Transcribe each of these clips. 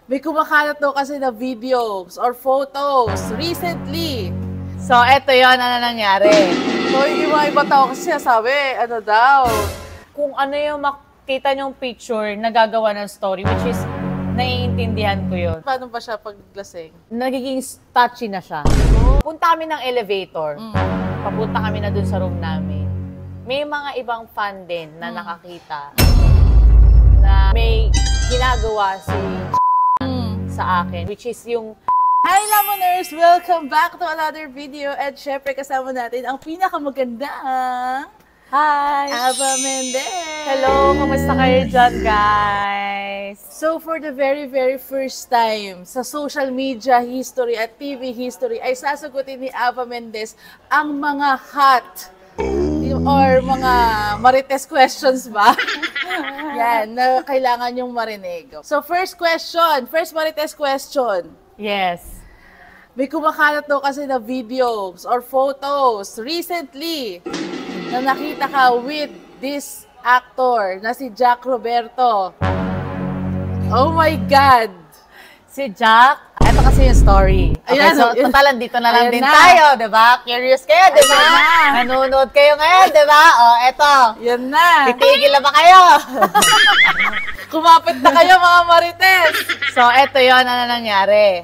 May kumakalat daw kasi na videos or photos recently. So, eto yon ano nangyari. So, yung mga iba tao kasi sabi, ano daw. Kung ano yung makita nyong picture, nagagawa ng story, which is, naiintindihan ko yun. Paano ba siya paglasing? Nagiging touchy na siya. Punta kami ng elevator. Papunta kami na dun sa room namin. May mga ibang fan din na nakakita na may ginagawa si sa akin, which is yung Hi Lamoners! Welcome back to another video at syempre kasama natin ang pinakamagandang Hi! Ava Mendez! Hello! Kumusta kayo dyan, guys? So for the very first time sa social media history at TV history ay sasagutin ni Ava Mendez ang mga hot or mga marites questions ba? Yan, na kailangan yung marinig. So first marites question. Yes. May kumakalat daw kasi na videos or photos recently na nakita ka with this actor na si Jack Roberto. Oh my God! Si Jack, ito kasi yung story. Okay, Ayan, so total, dito na lang ayan din na. tayo, diba? Curious kayo, diba? Nanonood kayo ngayon, diba? O, eto. Yan na! Titigil na ba kayo? Kumapit na kayo mga marites! So, eto yon ano nangyari.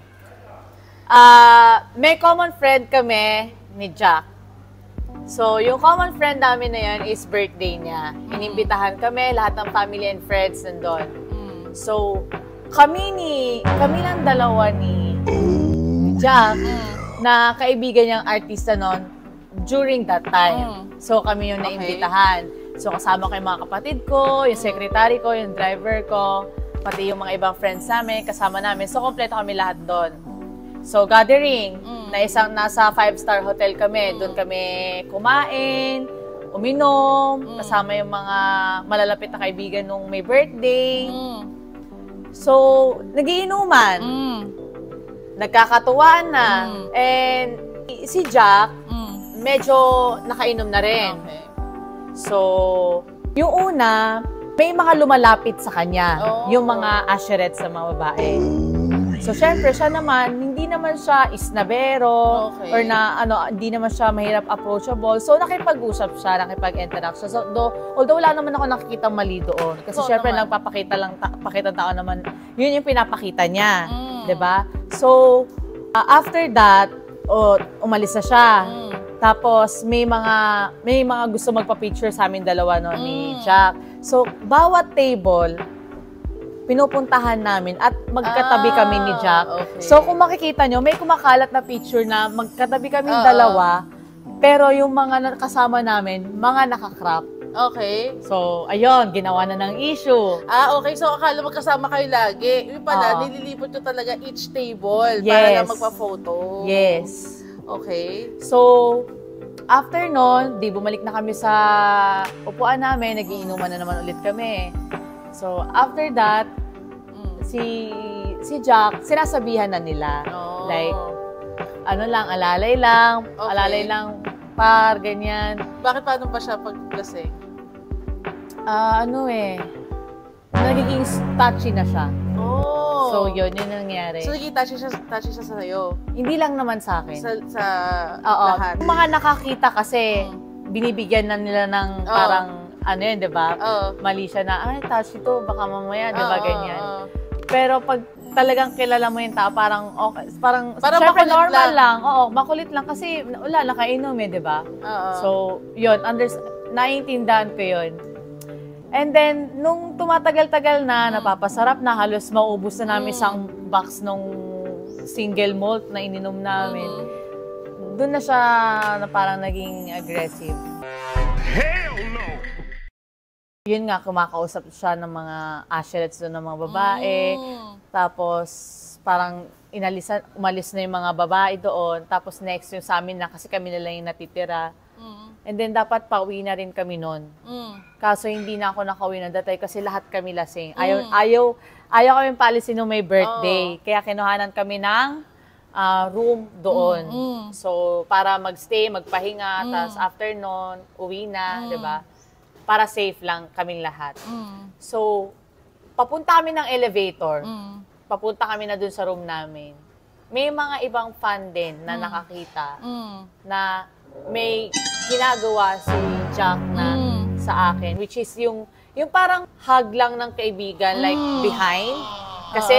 May common friend kami ni Jack. So, yung common friend namin na yun is birthday niya. Inimbitahan kami, lahat ng family and friends nandun. So, kami lang dalawa ni Jack na kaibigan niyang artista noon during that time. So, kami yung naimbitahan. So, kasama ko yung mga kapatid ko, yung secretary ko, yung driver ko, pati yung mga ibang friends namin, kasama namin. So, kompleto kami lahat doon. So, gathering, nasa 5-star hotel kami. Doon kami kumain, uminom, kasama yung mga malalapit na kaibigan nung may birthday. So, nagiinuman. Nagkakatuwaan na. And si Jack, medyo nakainom na rin. Okay. So, yung una, may mga lumalapit sa kanya. Yung mga usherettes sa mga babae. So, syempre, siya naman, hindi naman siya isnabero or hindi naman siya mahirap approachable. So, nakipag-usap siya, nakipag-interact siya. So, although wala naman ako nakikita mali doon. Kasi syempre, pakita tao naman, yun yung pinapakita niya. Diba? So, after that, umalis na siya. Tapos, may mga gusto magpa-picture sa amin dalawa no, ni Jack. So, bawat table, pinupuntahan namin at magkatabi kami ni Jack. Okay. So, kung makikita nyo, may kumakalat na picture na magkatabi kami dalawa, pero yung mga kasama namin, mga nakakrop. Okay. So, ayun, ginawa na ng issue. Okay. So, akala magkasama kayo lagi. Yung pala, nililipot nyo talaga each table para na magpa-photo. Yes. Okay. So, after nun, bumalik na kami sa upuan namin, nagiinuman na naman ulit kami. So, after that, si Jack, sinasabihan na nila. Like, alalay lang, par, ganyan. Bakit paano ba siya paglasing? Nagiging touchy na siya. So, yun nangyari. So, naging touchy siya sa'yo? Hindi lang naman sa akin. Sa lahat? Yung mga nakakita kasi, binibigyan na nila ng parang, di ba? Mali siya na, touchy to, baka mamaya, di ba, ganyan. Pero pag talagang kilala mo yung tao, parang okay, parang syempre normal lang. Makulit lang kasi wala, nakainom di ba? So, yun, naiintindihan ko yun. And then, nung tumatagal-tagal na, napapasarap na, halos maubos na namin isang box nung single malt na ininom namin. Doon na siya na parang naging aggressive. Hell no! Yun nga, kumakausap siya ng mga usherettes doon ng mga babae. Tapos, parang umalis na yung mga babae doon. Tapos next yung sa amin na kasi kami na lang yung natitira. And then dapat pauwi na rin kami noon. Kaso hindi na ako nakauwi na datay kasi lahat kami lasing. Ayaw kami paalisin nung may birthday. Kaya kinuhanan kami ng room doon. So, para magstay, magpahinga, tapos after noon, uwi na, di ba? Para safe lang kaming lahat. So, papunta kami ng elevator. papunta kami na dun sa room namin, may mga ibang fan din na nakakita na may ginagawa si Jack na sa akin, which is yung parang hug lang ng kaibigan, like behind. Kasi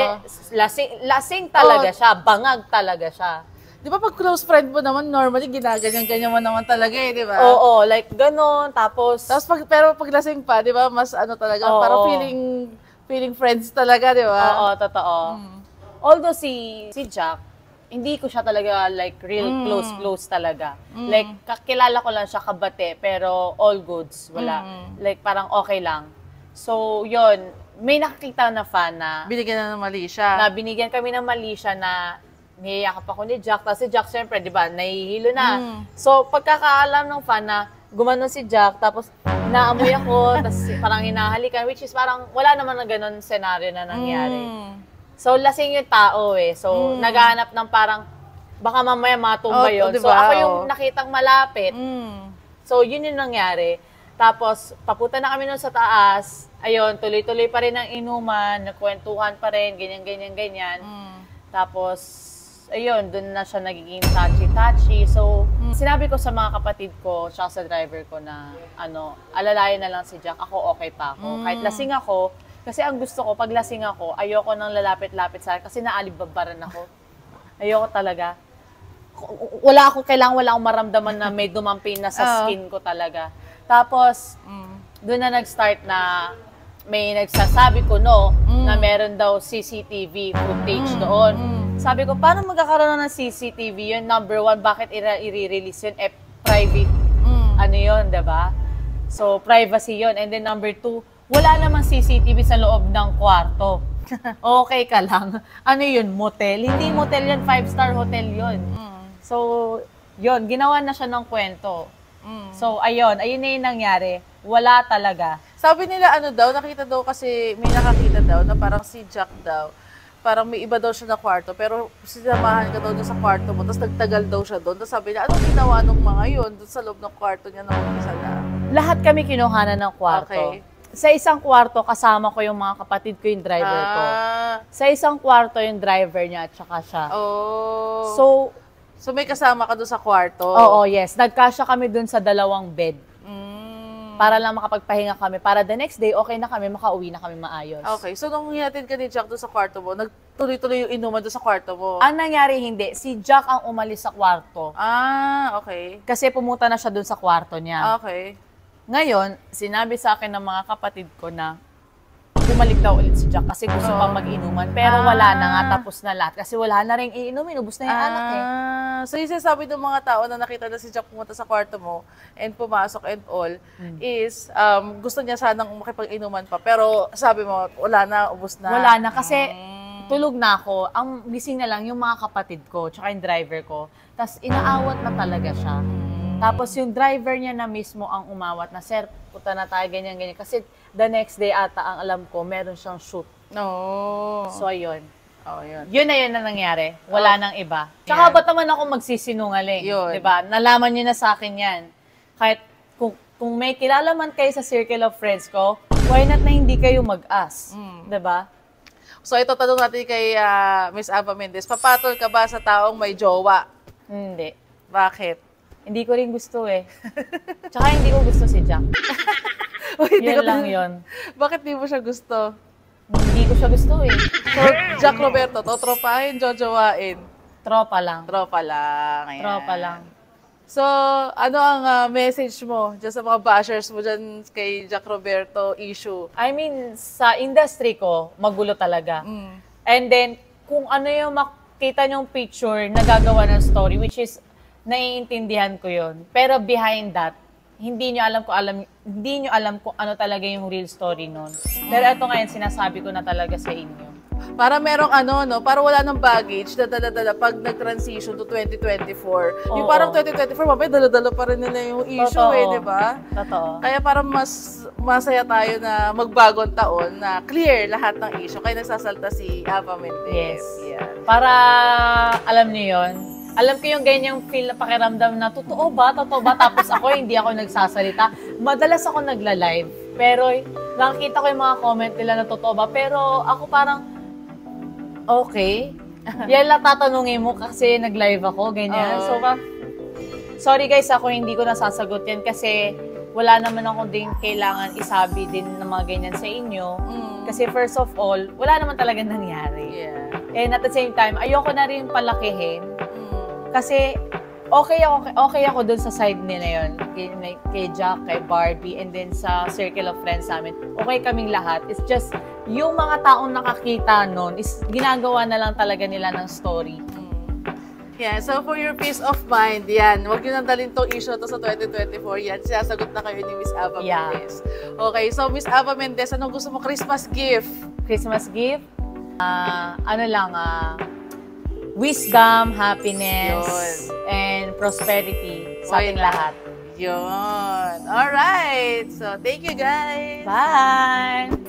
lasing talaga siya, bangag talaga siya. Di ba pag close friend mo naman, normally ginaganyan-ganyan mo naman talaga eh, di ba? Oo, like ganon, tapos pero pag lasing pa, di ba, mas ano talaga, parang feeling friends talaga, di ba? Oo, totoo. Although si Jack, hindi ko siya talaga like real close talaga. Like kakilala ko lang siya kabate, pero all goods, wala. Like parang okay lang. So, yon, may nakakita na fan na binigyan na ng mali siya. Na binigyan kami ng mali siya na niyayakap ako ni Jack. Tapos si Jack, syempre, di ba, nahihilo na. So, pagkakaalam ng fan na gumanon si Jack, tapos naamoy ako, tapos parang hinahalikan, which is parang wala naman na ganun scenario na nangyari. So, lasing yung tao eh. So, naghahanap ng parang, baka mamaya matumba yun. Diba? So, ako yung nakitang malapit. So, yun yung nangyari. Tapos, papunta na kami nun sa taas. Ayun, tuloy-tuloy pa rin ang inuman, nagkwentuhan pa rin, ganyan. Tapos, ayun, dun na siya nagiging touchy-touchy. So, sinabi ko sa mga kapatid ko, tsaka sa driver ko na, alalayan na lang si Jack, ako okay pa ako. Kahit lasing ako, kasi ang gusto ko, pag lasing ako, ayoko nang lalapit-lapit sa akin, kasi naalibabaran ako. Ayoko talaga. Wala akong maramdaman na may dumampin na sa skin ko talaga. Tapos, doon na nag-start na may nagsasabi ko, na meron daw CCTV footage doon. Sabi ko, paano magkakaroon ng CCTV yun? Number one, bakit i-release yun? Private, yun, diba? So, privacy yun. And then number two, wala namang CCTV sa loob ng kwarto. Okay ka lang. Ano yun? Motel? Hindi motel yun, 5-star hotel yun. So, yun, ginawa na siya ng kwento. So, ayun na yung nangyari. Wala talaga. Sabi nila, nakita daw kasi, may nakakita daw na parang si Jack daw, parang may iba daw siya na kwarto, pero sinamahan ka daw sa kwarto mo, tapos nagtagal daw siya doon. Tapos sabi niya, anong ginawa nung mga yun doon sa loob ng kwarto niya nung isa na? Lahat kami kinuhanan ng kwarto. Okay. Sa isang kwarto, kasama ko yung mga kapatid ko, yung driver ko. Sa isang kwarto, yung driver niya at saka siya. So, may kasama ka doon sa kwarto? Oo, yes. Nagkasya kami doon sa 2 bed. Para lang makapagpahinga kami. Para the next day, okay na kami, makauwi na kami maayos. Okay. So, nung hinatid ka ni Jack doon sa kwarto mo, nagtuloy-tuloy yung inuman doon sa kwarto mo? Ang nangyari, hindi. Si Jack ang umalis sa kwarto. Okay. Kasi pumunta na siya doon sa kwarto niya. Okay. Ngayon, sinabi sa akin ng mga kapatid ko na bumalik daw ulit si Jack kasi gusto pang mag-inuman. Pero wala na nga, tapos na lahat. Kasi wala na rin iinumin, ubus na yung anak eh. So yung sinasabi ng mga tao na nakita na si Jack pumunta sa kwarto mo and pumasok and all, is gusto niya sanang makipag-inuman pa. Pero sabi mo, wala na, ubus na. Wala na kasi tulog na ako. Ang gising na lang yung mga kapatid ko, tsaka yung driver ko. Tapos inaawat na talaga siya. Tapos yung driver niya na mismo ang umawat na, sir, puta na tayo, ganyan. Kasi the next day ata, ang alam ko, meron siyang shoot. So, ayun. Yun na nangyari. Wala nang iba. Tsaka ba't naman ako magsisinungaling? Diba? Nalaman niyo na sa akin yan. Kahit kung may kilala man kayo sa circle of friends ko, why not na hindi kayo mag-ask? Diba? So, ito tanong natin kay Miss Ava Mendez. Papatol ka ba sa taong may jowa? Hindi. Bakit? Hindi ko rin gusto eh. Tsaka hindi ko gusto si Jack. Yan lang yun. Bakit di mo siya gusto? Hindi ko siya gusto eh. So, Jack Roberto, totropahin, jojowain? Tropa lang. Tropa lang. Ayan. Tropa lang. So, ano ang message mo dyan sa mga bashers mo dyan kay Jack Roberto issue? I mean, sa industry ko, magulo talaga. And then, kung ano yung makita nyong picture na gagawa ng story, which is, naiintindihan ko yun. Pero behind that, hindi nyo alam kung ano talaga yung real story nun. Pero ito ngayon, sinasabi ko na talaga sa inyo. Para merong para wala ng baggage na dala-dala pag nag-transition to 2024. Yung parang 2024, mabay, dala-dala pa rin nila yung issue di ba? Totoo. Kaya parang mas masaya tayo na magbagong taon na clear lahat ng issue. Kaya nagsasalta si Ava Mendez. Yes. Yeah. Para alam niyo yun, alam ko yung ganyang feel na pakiramdam na totoo ba? Tapos ako hindi ako nagsasalita. Madalas ako nagla-live. Pero nakikita ko yung mga comment nila na totoo ba? Pero ako parang okay. Yan lang tatanungin mo kasi nag-live ako, ganyan. So, sorry guys, ako hindi ko nasasagot yan kasi wala naman ako din kailangan isabi din ng mga ganyan sa inyo. Kasi first of all, wala naman talaga nangyari. Yeah. And at the same time, ayoko na rin palakihin. Kasi okay ako dun sa side nila yun. Kay Jack, kay Barbie, and then sa circle of friends namin. Okay kaming lahat. It's just, yung mga taong nakakita nun, is ginagawa na lang talaga nila ng story. Yeah, so for your peace of mind, yan, huwag nyo nang dalhin tong issue to sa 2024, yan, sinasagot na kayo ni Miss Ava Mendez. Okay, so Miss Ava Mendez, anong gusto mo Christmas gift? Christmas gift? Wisdom, happiness, and prosperity sa ating lahat. Yun. Alright. So, thank you guys. Bye!